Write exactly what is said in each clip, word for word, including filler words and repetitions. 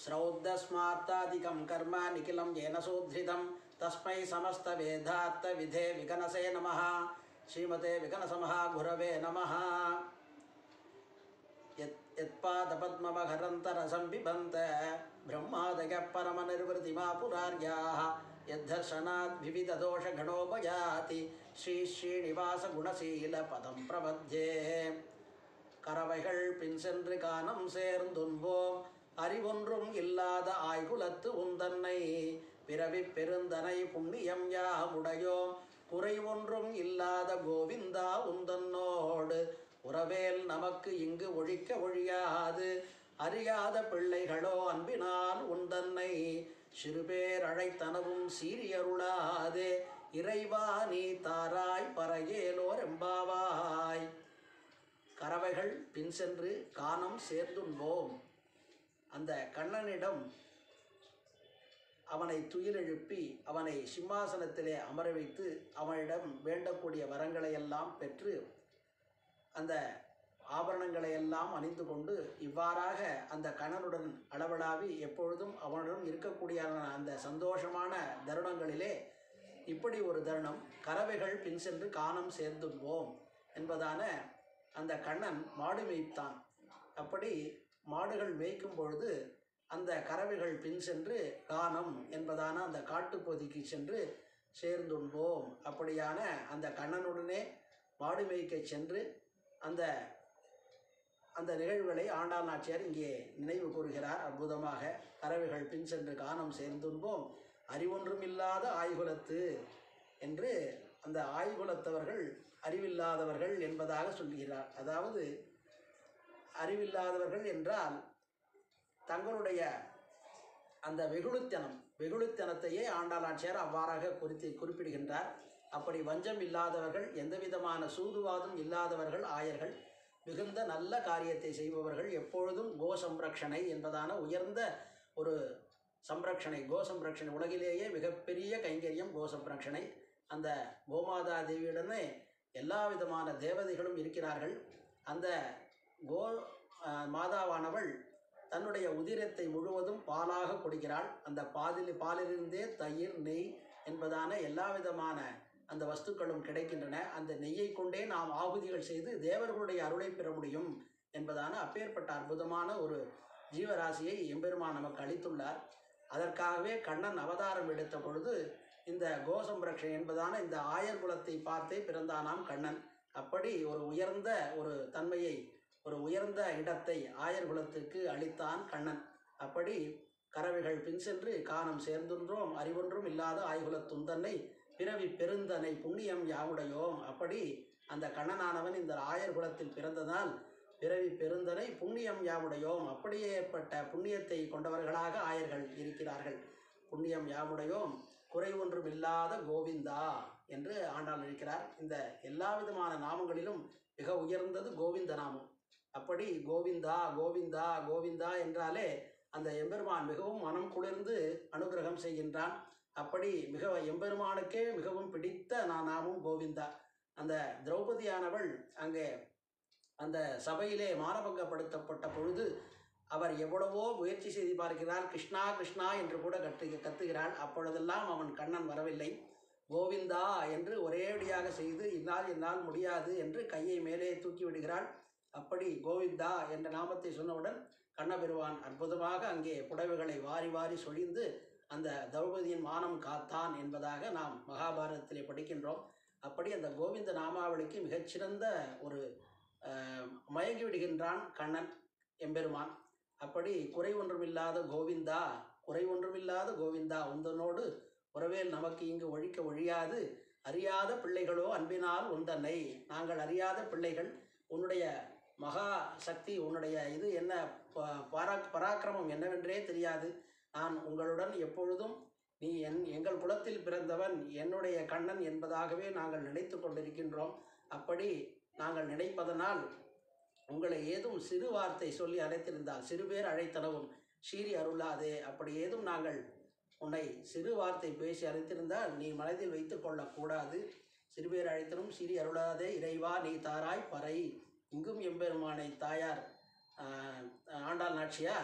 ஸ்ரௌத்தஸ்மார்த்தாதிகம் கர்ம நிகிலம் ஏன சூத்ரிதம் தஸ்மை சமஸ்த வேதார்த்த விதே விகனசே நமஹ. ஸ்ரீமதே விகனசமஹா குரவே நமஹ. யத்பாதபத்மமகரந்தரசம்பிபந்த பிரம்மாதயः பரமநிர்வೃತಿமா புரார்யாः யத்தர்ஷனாத் விவிததோஷகணோபயாதி ஸ்ரீ ஸ்ரீனிவாச குணசீல பதம் பிரபத்யே. கரவைகள் பின் சென்று கானம் சேர்ந்துன்போம், அறிவொன்றும் இல்லாத ஆய்குலத்து உந்தன்னை. பிறவி பெருந்தனை புண்ணியம் யாமுடையோம், குறைவொன்றும் இல்லாத கோவிந்தா உந்தன்னோடு. உறவேல் நமக்கு இங்கு ஒழிக்க ஒழியாது, அறியாத பிள்ளைகளோ அன்பினால் உண்டன்னை. சிறுபேர் அழைத்தனவும் சீரியருளாதே, இறைவா நீ தாராய் பறையேலோர் எம்பாவாய். கரவைகள் பின் சென்று கானம் சேர்ந்துன்போம். அந்த கண்ணனிடம் அவனை துயிலெழுப்பி அவனை சிம்மாசனத்திலே அமர வைத்து அவனிடம் வேண்டக்கூடிய வரங்களையெல்லாம் பெற்று அந்த ஆபரணங்களையெல்லாம் அணிந்து கொண்டு இவ்வாறாக அந்த கண்ணனுடன் அளவலாவி எப்பொழுதும் அவனுடன் இருக்கக்கூடிய அந்த சந்தோஷமான தருணங்களிலே இப்படி ஒரு தருணம் கரவைகள் பின் சென்று கானம் சேர்ந்துன்போம் என்பதான அந்த கண்ணன் மாடு மேய்த்தான். அப்படி மாடுகள் மேய்க்கும் பொழுது அந்த கரவைகள் பின் சென்று கானம் என்பதான அந்த காட்டுப்பகுதிக்கு சென்று சேர்ந்துன்போம். அப்படியான அந்த கண்ணனுடனே மாடு மேய்க்க சென்று அந்த அந்த நிகழ்வுகளை ஆண்டாள் நாச்சியார் இங்கே நினைவு கூறுகிறார் அற்புதமாக. கரவைகள் பின் சென்று கானம் சேர்ந்துன்போம், அறிவொன்றும் இல்லாத ஆய்குலத்து என்று அந்த ஆய்குலத்தவர்கள் அறிவில்லாதவர்கள் என்பதாக சொல்கிறார். அதாவது அறிவில்லாதவர்கள் என்றால் தங்களுடைய அந்த வெகுளித்தனம் வெகுளித்தனத்தையே ஆண்டாள் நாச்சியார் அவ்வாறாக குறித்து குறிப்பிடுகின்றார். அப்படி வஞ்சம் இல்லாதவர்கள், எந்த விதமான சூதுவாதும் இல்லாதவர்கள் ஆயர்கள், மிகுந்த நல்ல காரியத்தை செய்பவர்கள், எப்பொழுதும் கோ சம்ரக்ஷணை என்பதான உயர்ந்த ஒரு சம்ரக்ஷணை கோ சம்ரக்ஷணை உலகிலேயே மிகப்பெரிய கைங்கரியம் கோ சம்ரக்ஷணை. அந்த கோமாதா தேவியுடனே எல்லா விதமான தேவதைகளும் இருக்கிறார்கள். அந்த கோ மாதாவானவள் தன்னுடைய உதிரத்தை முழுவதும் பாலாக கொடுக்கிறாள். அந்த பாலில் பாலிலிருந்தே தயிர், நெய் என்பதான எல்லா விதமான அந்த வஸ்துக்களும் கிடைக்கின்றன. அந்த நெய்யை கொண்டே நாம் ஆகுதிகள் செய்து தேவர்களுடைய அருளை பெற முடியும் என்பதான அப்பேற்பட்ட அற்புதமான ஒரு ஜீவராசியை எம்பெருமான் நமக்கு அளித்துள்ளார். அதற்காகவே கண்ணன் அவதாரம் எடுத்த பொழுது இந்த கோசம்ரக்ஷை என்பதான இந்த ஆயர் குலத்தை பார்த்தே பிறந்தானாம் கண்ணன். அப்படி ஒரு உயர்ந்த ஒரு தன்மையை, ஒரு உயர்ந்த இடத்தை ஆயர் குலத்துக்கு அளித்தான் கண்ணன். அப்படி கரவைகள் பின் சென்று கானம் சேர்ந்துன்றோம், அறிவொன்றும் இல்லாத ஆய்குலத்து உந்தன்னை. பிறவி பெருந்தனை புண்ணியம் யாமுடையோம். அப்படி அந்த கண்ணனானவன் இந்த ஆயர் குலத்தில் பிறந்ததால் பிறவி பெருந்தனை புண்ணியம் யாமுடையோம், அப்படியே ஏற்பட்ட புண்ணியத்தை கொண்டவர்களாக ஆயர்கள் இருக்கிறார்கள். புண்ணியம் யாமுடையோம், குறைவொன்றும் இல்லாத கோவிந்தா என்று ஆண்டாள் இருக்கிறார். இந்த எல்லா விதமான நாமங்களிலும் மிக உயர்ந்தது கோவிந்த நாமம். அப்படி கோவிந்தா கோவிந்தா கோவிந்தா என்றாலே அந்த எம்பெருமான் மிகவும் மனம் குளிர்ந்து அனுகிரகம் செய்கின்றான். அப்படி மிக எம்பெருமானுக்கே மிகவும் பிடித்த நான் நாமும் கோவிந்தா. அந்த திரௌபதியானவள் அங்கே அந்த சபையிலே மானபங்கப்படுத்தப்பட்ட பொழுது அவர் எவ்வளவோ முயற்சி செய்து பார்க்கிறார். கிருஷ்ணா கிருஷ்ணா என்று கூட கத்து கத்துகிறாள். அப்பொழுதெல்லாம் அவன் கண்ணன் வரவில்லை. கோவிந்தா என்று ஒரேடியாக செய்து இன்னால் என்னால் முடியாது என்று கையை மேலே தூக்கி விடுகிறாள். அப்படி கோவிந்தா என்ற நாமத்தை சொன்னவுடன் கண்ணபெருவான் அற்புதமாக அங்கே புடவைகளை வாரி வாரி சொழிந்து அந்த திரௌபதியின் மானம் காத்தான் என்பதாக நாம் மகாபாரதத்திலே படிக்கின்றோம். அப்படி அந்த கோவிந்த நாமாவளிக்கு மிகச்சிறந்த ஒரு மயங்கி விடுகின்றான் கண்ணன் எம்பெருமான். அப்படி குறை ஒன்றுமில்லாத கோவிந்தா குறை ஒன்றுமில்லாத கோவிந்தா உந்தனோடு உறவேல் நமக்கு இங்கு ஒழிக்க ஒழியாது, அறியாத பிள்ளைகளோ அன்பினால் உந்தன்னை. நாங்கள் அறியாத பிள்ளைகள், உன்னுடைய மகா சக்தி, உன்னுடைய இது என்ன பரா பராக்கிரமம் என்னவென்றே தெரியாது. நான் உங்களுடன் எப்பொழுதும் நீ என் எங்கள் குலத்தில் பிறந்தவன், என்னுடைய கண்ணன் என்பதாகவே நாங்கள் நினைத்து கொண்டிருக்கின்றோம். அப்படி நாங்கள் நினைப்பதனால் உங்களை ஏதும் சிறு வார்த்தை சொல்லி அழைத்திருந்தால் சிறுபேர் அழைத்தனவும் ஸ்ரீ அருளாதே. அப்படி ஏதும் நாங்கள் உன்னை சிறு வார்த்தை பேசி அழைத்திருந்தால் நீ மனதில் வைத்து கொள்ளக்கூடாது. சிறுபேர் அழைத்தனும் ஸ்ரீ அருளாதே இறைவா நீ தாராய் பறை. இங்கும் எம்பெருமானை தாயார் ஆண்டாள் நாச்சியார்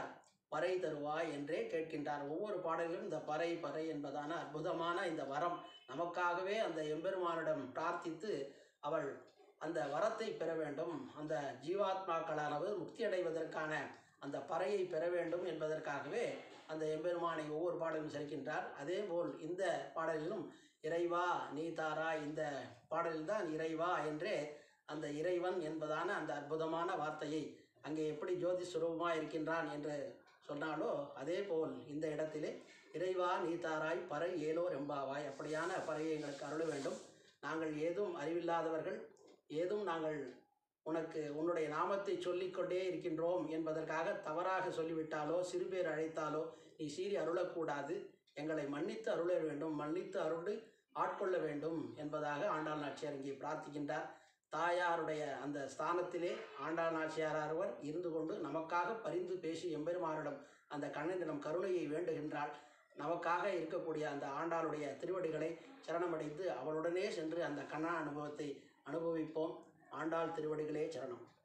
பறை தருவாய் என்றே கேட்கின்றார். ஒவ்வொரு பாடலிலும் இந்த பறை பறை என்பதான அற்புதமான இந்த வரம் நமக்காகவே அந்த எம்பெருமானிடம் பிரார்த்தித்து அவள் அந்த வரத்தை பெற வேண்டும், அந்த ஜீவாத்மாக்களானவர் முக்தி அடைவதற்கான அந்த பறையை பெற வேண்டும் என்பதற்காகவே அந்த எம்பெருமானை ஒவ்வொரு பாடலும் சேர்க்கின்றார். அதேபோல் இந்த பாடலிலும் இறைவா நீ தாராய், இந்த பாடலில்தான் இறைவா என்றே அந்த இறைவன் என்பதான அந்த அற்புதமான வார்த்தையை அங்கே எப்படி ஜோதி சுரூபமாக இருக்கின்றான் என்று சொன்னாலோ அதே போல் இந்த இடத்திலே இறைவா நீ தாராய் பறை ஏலோர் எம்பாவாய், அப்படியான பறையை எங்களுக்கு அருள வேண்டும். நாங்கள் ஏதும் அறிவில்லாதவர்கள், ஏதும் நாங்கள் உனக்கு உன்னுடைய நாமத்தை சொல்லிக்கொண்டே இருக்கின்றோம் என்பதற்காக தவறாக சொல்லிவிட்டாலோ சிறுபேர் அழைத்தாலோ நீ சீறி அருளக்கூடாது, எங்களை மன்னித்து அருள வேண்டும், மன்னித்து அருள் ஆட்கொள்ள வேண்டும் என்பதாக ஆண்டாள் நாச்சியார் இங்கே பிரார்த்திக்கின்றார். தாயாருடைய அந்த ஸ்தானத்திலே ஆண்டாள் நாச்சியாரவர் இருந்து கொண்டு நமக்காக பரிந்து பேசி எம்பெருமானிடம் அந்த கண்ணனிடம் கருணையை வேண்டுகின்றாள். நமக்காக இருக்கக்கூடிய அந்த ஆண்டாளுடைய திருவடிகளை சரணமடைந்து அவளுடனே சென்று அந்த கண்ண அனுபவத்தை அனுபவிப்போம். ஆண்டாள் திருவடிகளே சரணம்.